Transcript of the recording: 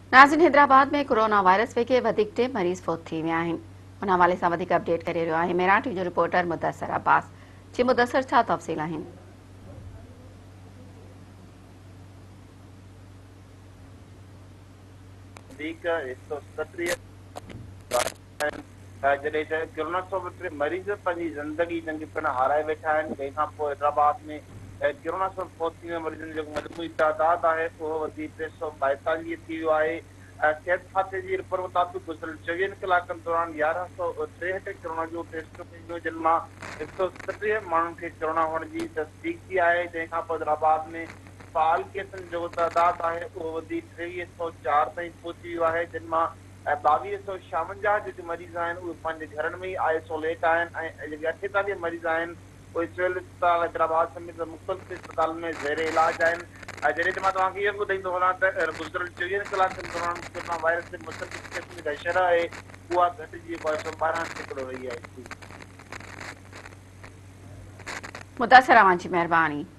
नाज़रीन, हैदराबाद में corona virus के वधीक 2 मरीज़ फौत थी विया आहिनि। उन हवाले सां वधीक अपडेट करे रहियो आहे मेरा टीवी जो रिपोर्टर मुदस्सिर अब्बास। जी मुदस्सिर, छा तफ़सील आहिनि? जॾहिं कोरोना 132 मरीज़ पंहिंजी ज़िंदगी चङी पिण हाराए वेठा आहिनि। तंहिंखां पोइ हैदराबाद में कोरोना सां फौत थी विया मरीज़नि जो मजमूई तादाद आहे उहो वधी 342 थी वियो आहे। सिहत खाते जी रिपोर्ट मुताबिक़ गुज़िरियल 24 कलाकनि दौरान 1163 कोरोना जो टेस्ट कयूं, जिन मां 137 माण्हुनि खे कोरोना हुअण जी तस्दीक थी आहे। तंहिंखां पोइ हैदराबाद में फ़ाल केसनि जो तादाद आहे उहो वधी 2304 ताईं पहुची वियो आहे, जिन मां 2256 जेके मरीज़ आहिनि उहे पंहिंजे घरनि में ई आइसोलेट आहिनि ऐं जेके 48 मरीज़ आहिनि उहे सिविल अस्पताल हैदराबाद समेत मुख़्तलिफ़ अस्पतालनि में ज़ेर इलाज आहिनि। जॾहिं त मां तव्हांखे इहो ॿुधाईंदो वञा त गुज़िरियल 24 कलाकनि दौरान कोरोना वायरस जे मुतलिक़ क़िस्म जी शरह आहे उहा घटिजी 112% रही आहे। मुदस्सिर, अवां जी महिरबानी।